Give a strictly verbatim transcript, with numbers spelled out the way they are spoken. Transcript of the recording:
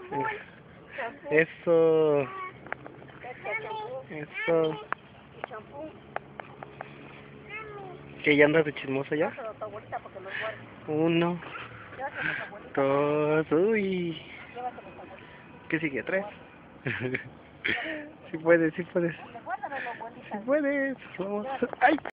champú. Eso. Este champú. Eso. Y champú. ¿Que ya andas de chismosa ya? Dáselo a tu abuelita porque los guarde. Uno. Llévaselo a tu abuelita. Dos. Uy. Llévaselo a tu abuelita. ¿Qué sigue? ¿Tres? Sí puedes, sí puedes. Guárdamelo, abuelita. Sí puedes. Vamos. ¡Ay!